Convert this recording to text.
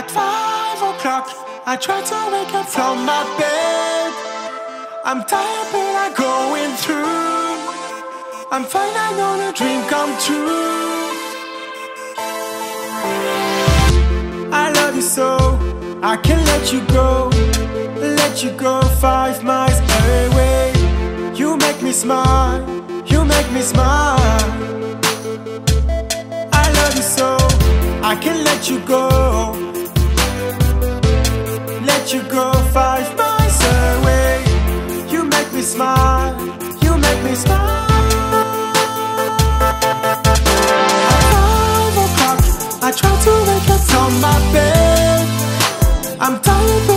At 5 o'clock, I try to wake up from my bed. I'm tired but I'm going through. I'm fine, I know the dream come true. I love you so, I can't let you go. Let you go 5 miles away. You make me smile, you make me smile. I love you so, I can't let you go. Let you go 5 miles away. You make me smile, you make me smile. At 5 o'clock, I try to wake up from my bed. I'm tired